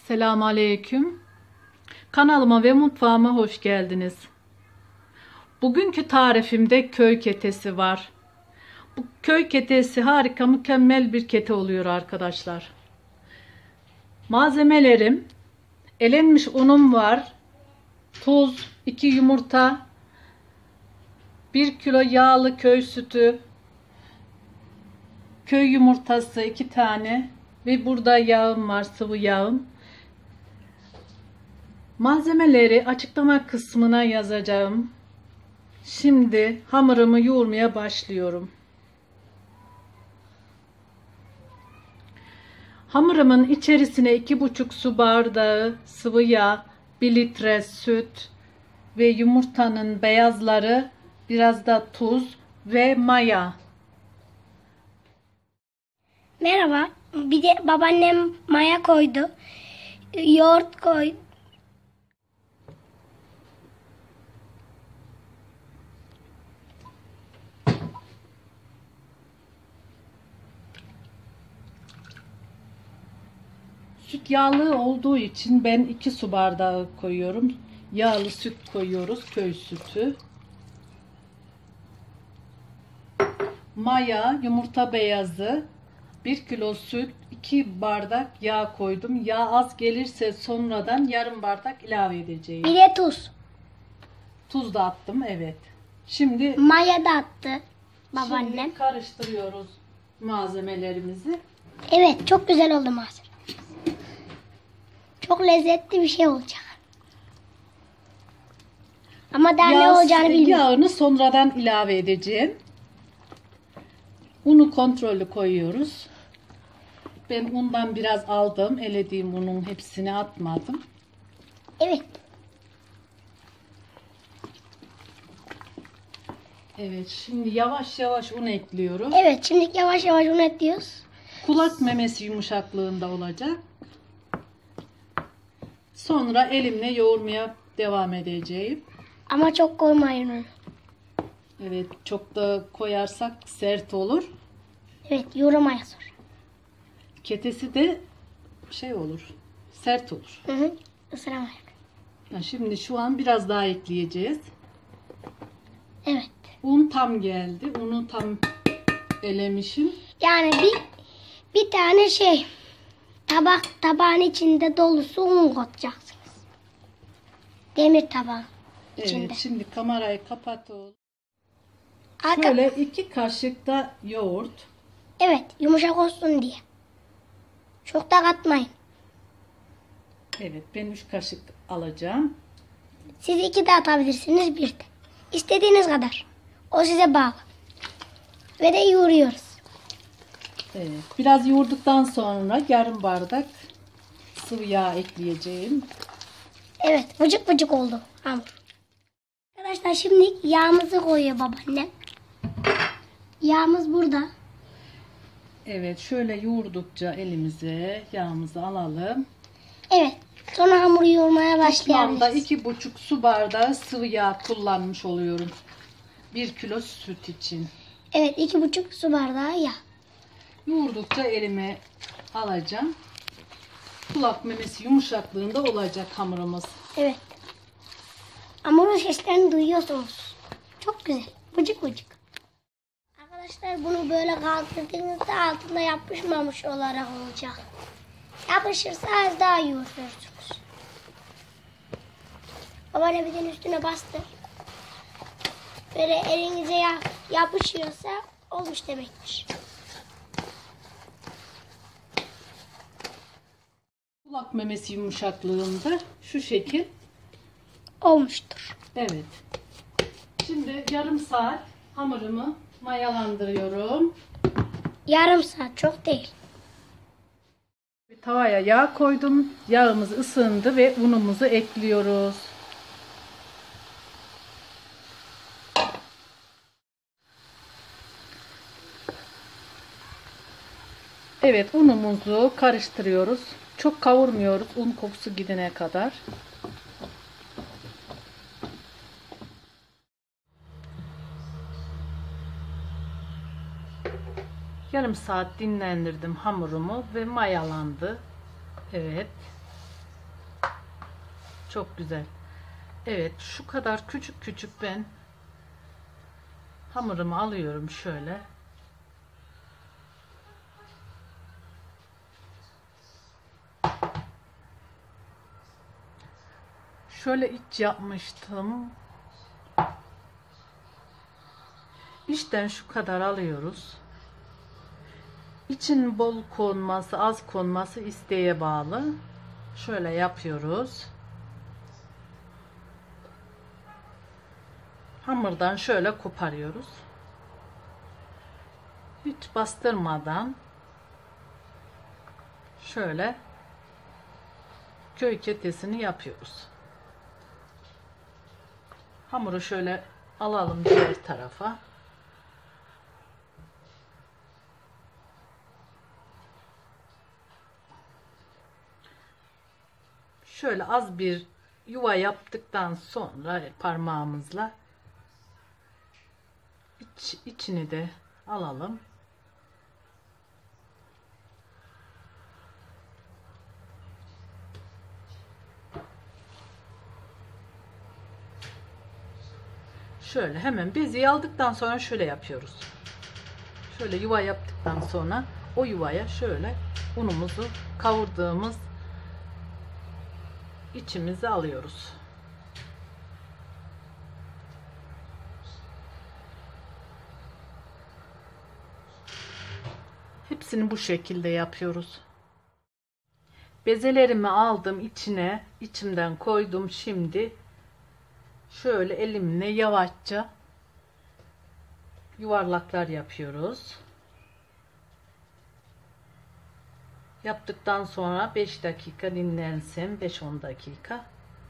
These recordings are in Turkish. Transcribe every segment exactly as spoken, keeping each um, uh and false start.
Selamünaleyküm. Kanalıma ve mutfağıma hoş geldiniz. Bugünkü tarifimde köy ketesi var. Bu köy ketesi harika, mükemmel bir kete oluyor arkadaşlar. Malzemelerim: elenmiş unum var, tuz, iki yumurta, bir kilo yağlı köy sütü, köy yumurtası iki tane ve burada yağım var, sıvı yağım. Malzemeleri açıklama kısmına yazacağım. Şimdi hamurumu yoğurmaya başlıyorum. Hamurumun içerisine iki buçuk su bardağı sıvı yağ, bir litre süt ve yumurtanın beyazları, biraz da tuz ve maya. Merhaba. Bir de babaannem maya koydu. Yoğurt koydu. Süt yağlı olduğu için ben iki su bardağı koyuyorum. Yağlı süt koyuyoruz, köy sütü. Maya, yumurta beyazı, bir kilo süt, iki bardak yağ koydum. Yağ az gelirse sonradan yarım bardak ilave edeceğim. Bir de tuz. Tuz da attım, evet. Şimdi Maya da attı babaannem. Şimdi karıştırıyoruz malzemelerimizi. Evet, çok güzel oldu malzeme. Çok lezzetli bir şey olacak. Ama daha ne olacağını bilmiyorum. Yağını sonradan ilave edeceğim. Unu kontrollü koyuyoruz. Ben undan biraz aldım. Elediğim unun hepsini atmadım. Evet. Evet, şimdi yavaş yavaş un ekliyorum. Evet, şimdi yavaş yavaş un ekliyoruz. Kulak memesi yumuşaklığında olacak. Sonra elimle yoğurmaya devam edeceğim. Ama çok koymayın onu. Evet, çok da koyarsak sert olur. Evet, yoğurmaya sonra. Ketesi de şey olur, sert olur. Hı hı. Isıramayın. Şimdi şu an biraz daha ekleyeceğiz. Evet. Un tam geldi. Unu tam elemişim. Yani bir bir tane şey tabak tabağın içinde dolusu un koyacaksınız. Demir tabağın içinde. Evet, şimdi kamerayı kapat oğlum. Arka- Şöyle iki kaşık da yoğurt. Evet, yumuşak olsun diye. Çok da katmayın. Evet, ben üç kaşık alacağım. Siz iki de atabilirsiniz, bir de. İstediğiniz kadar. O size bağlı. Ve de yoğuruyoruz. Evet, biraz yoğurduktan sonra yarım bardak sıvı yağ ekleyeceğim. Evet, vıcık vıcık oldu hamur. Arkadaşlar şimdi yağımızı koyuyor babaannem. Yağımız burada. Evet, şöyle yoğurdukça elimize yağımızı alalım. Evet, sonra hamuru yoğurmaya Toplamda başlayabiliriz. iki buçuk su bardağı sıvı yağ kullanmış oluyorum. Bir kilo süt için. Evet, iki buçuk su bardağı yağ. Yoğurdukça elime alacağım. Kulak memesi yumuşaklığında olacak hamurumuz. Evet. Hamurun seslerini duyuyorsunuz. Çok güzel. Vıcık vıcık. Arkadaşlar bunu böyle kaldırdığınızda altında yapışmamış olarak olacak. Yapışırsa az daha yoğurursunuz. Babaanne bir de üstüne bastır. Böyle elinize ya- yapışıyorsa olmuş demektir. Kulak memesi yumuşaklığında şu şekil. Olmuştur. Evet. Şimdi yarım saat hamurumu mayalandırıyorum. Yarım saat, çok değil. Bir tavaya yağ koydum. Yağımız ısındı ve unumuzu ekliyoruz. Evet, unumuzu karıştırıyoruz. Çok kavurmuyoruz un kokusu gidene kadar. Yarım saat dinlendirdim hamurumu ve mayalandı. Evet. Çok güzel. Evet, şu kadar küçük küçük ben hamurumu alıyorum şöyle. Şöyle iç yapmıştım. İçten şu kadar alıyoruz. İçin bol konması, az konması isteğe bağlı. Şöyle yapıyoruz. Hamurdan şöyle koparıyoruz. Hiç bastırmadan şöyle köy ketesini yapıyoruz. Hamuru şöyle alalım diğer tarafa. Şöyle az bir yuva yaptıktan sonra parmağımızla iç, içini de alalım. Şöyle hemen bezi aldıktan sonra şöyle yapıyoruz. Şöyle yuva yaptıktan sonra o yuvaya şöyle unumuzu kavurduğumuz içimizi alıyoruz. Hepsini bu şekilde yapıyoruz. Bezelerimi aldım içine, içimden koydum. Şimdi şöyle elimle yavaşça yuvarlaklar yapıyoruz. Yaptıktan sonra beş dakika dinlensin, beş on dakika.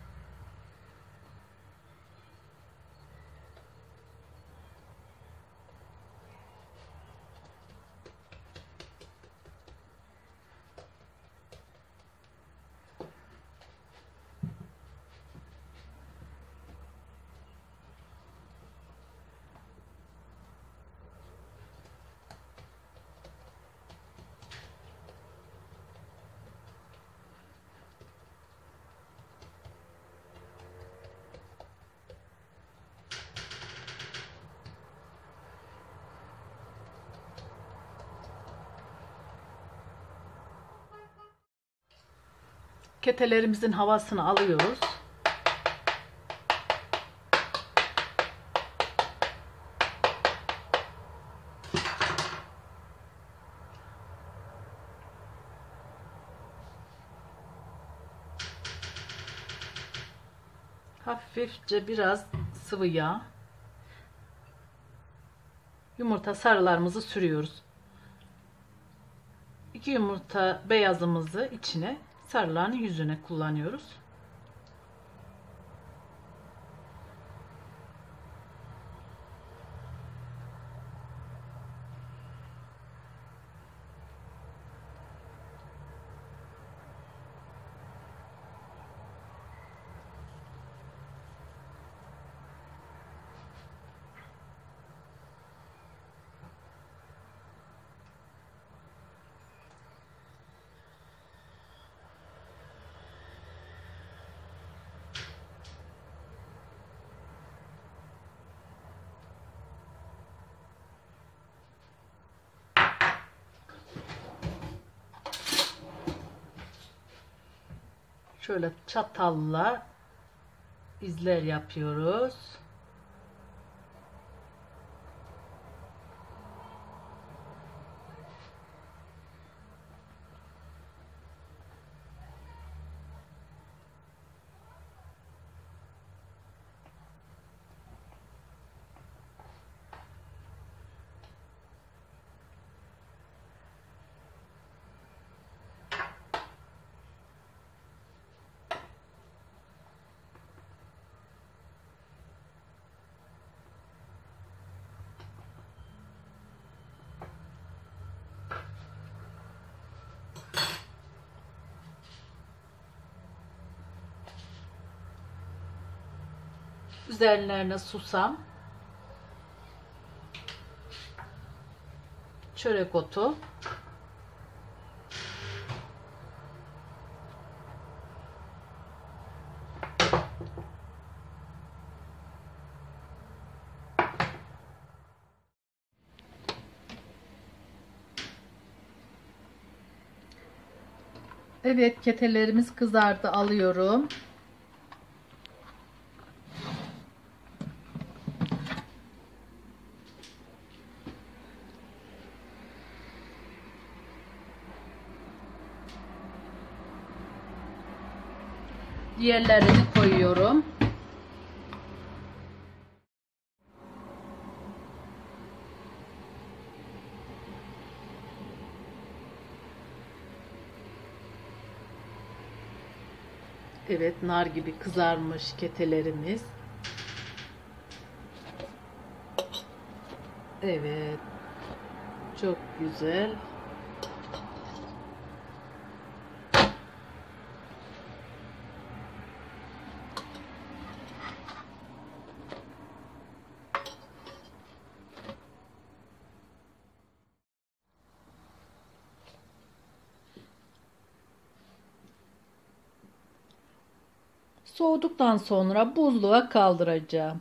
Ketelerimizin havasını alıyoruz. Hafifçe biraz sıvı yağ, yumurta sarılarımızı sürüyoruz. İki yumurta beyazımızı içine, sarılarını yüzüne kullanıyoruz. Şöyle çatalla izler yapıyoruz. Üzerlerine susam, çörek otu, Evet, ketelerimiz kızardı, alıyorum. Diğerlerini koyuyorum. Evet, nar gibi kızarmış ketelerimiz. Evet. Çok güzel. Soğuduktan sonra buzluğa kaldıracağım.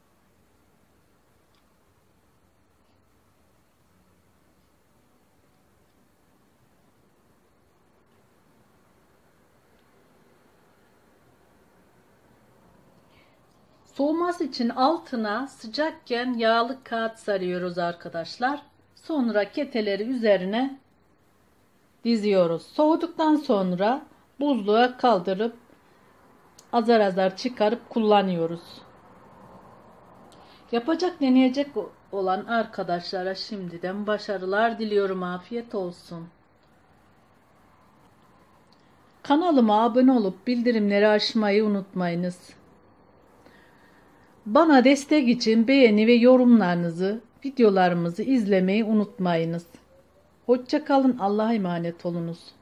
Soğuması için altına sıcakken yağlı kağıt sarıyoruz arkadaşlar. Sonra keteleri üzerine diziyoruz. Soğuduktan sonra buzluğa kaldırıp azar azar çıkarıp kullanıyoruz. Yapacak, deneyecek olan arkadaşlara şimdiden başarılar diliyorum. Afiyet olsun. Kanalıma abone olup bildirimleri açmayı unutmayınız. Bana destek için beğeni ve yorumlarınızı, videolarımızı izlemeyi unutmayınız. Hoşça kalın, Allah'a emanet olunuz.